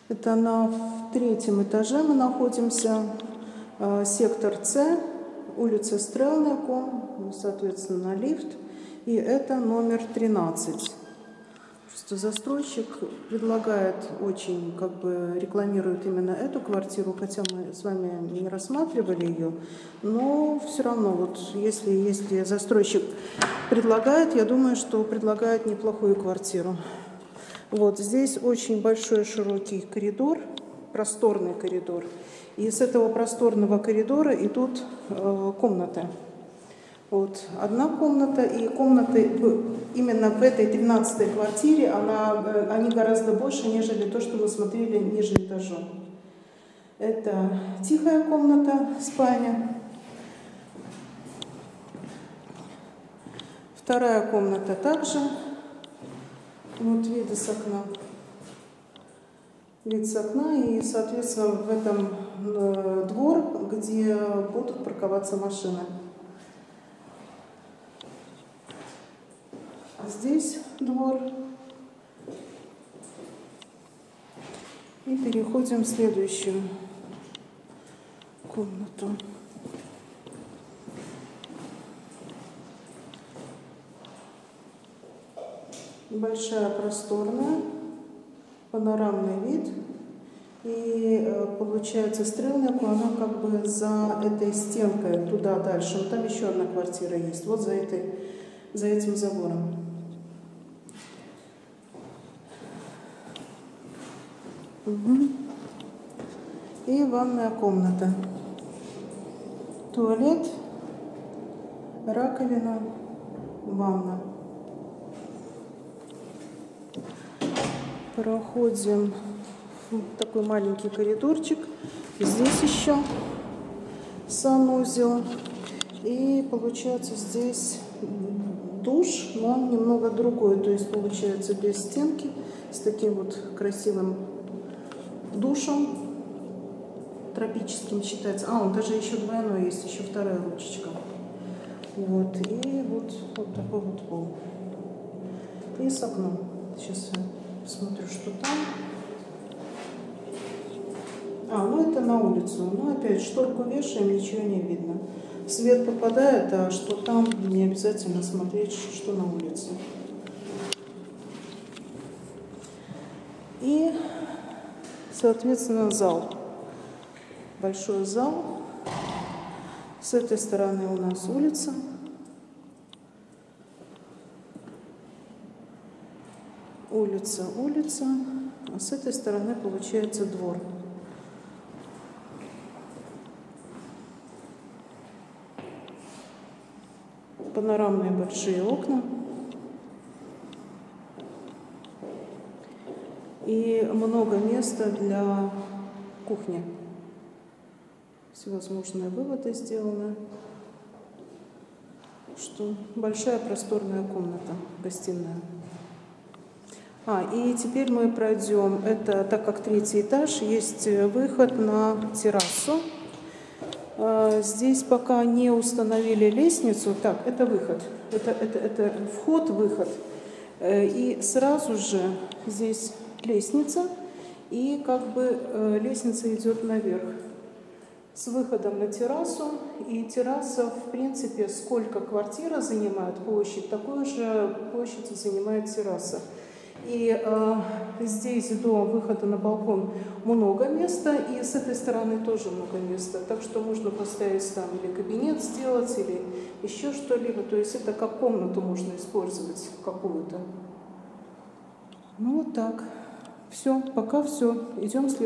Это на третьем этаже мы находимся, сектор С, улица Стрелнику, соответственно, лифт. И это номер 13. Просто застройщик предлагает очень, рекламирует именно эту квартиру, хотя мы с вами не рассматривали ее, но все равно, вот если застройщик предлагает, я думаю, что предлагает неплохую квартиру. Вот здесь очень большой широкий коридор, просторный коридор. И с этого просторного коридора идут комнаты. Вот одна комната, и комнаты именно в этой 13-й квартире, они гораздо больше, нежели то, что мы смотрели ниже этажом. Это тихая комната, спальня. Вторая комната также. Вот виды с окна. Вид с окна, и, соответственно, в этом двор, где будут парковаться машины. Здесь двор. И переходим в следующую комнату. Большая, просторная, панорамный вид. И получается, Стрелнику, она как бы за этой стенкой, туда дальше. Но там еще одна квартира есть, вот за этим забором. И ванная комната. Туалет, раковина, ванна. Проходим в такой маленький коридорчик. Здесь еще санузел. И получается здесь душ, но он немного другой. То есть получается без стенки, с таким вот красивым душем. Тропическим считается. Он даже еще двойной есть, еще вторая ручечка. Вот. И вот такой вот пол. И с окном. Сейчас я посмотрю, что там. Это на улицу. Но опять шторку вешаем, ничего не видно. Свет попадает, а что там, не обязательно смотреть, что на улице. И, соответственно, зал. Большой зал. С этой стороны у нас улица. Улица. А с этой стороны получается двор. Панорамные большие окна. И много места для кухни. Всевозможные выводы сделаны. Что большая просторная комната, гостиная. И теперь мы пройдем. Это, так как третий этаж, есть выход на террасу. Здесь пока не установили лестницу. Так, это выход. Это вход-выход. И сразу же здесь лестница. И лестница идет наверх. С выходом на террасу. И терраса, в принципе, сколько квартира занимает площадь, такую же площадь занимает терраса. И здесь до выхода на балкон много места, и с этой стороны тоже много места. Так что можно поставить там или кабинет сделать, или еще что-либо. То есть это как комнату можно использовать какую-то. Вот так. Все, пока все. Идем следующим.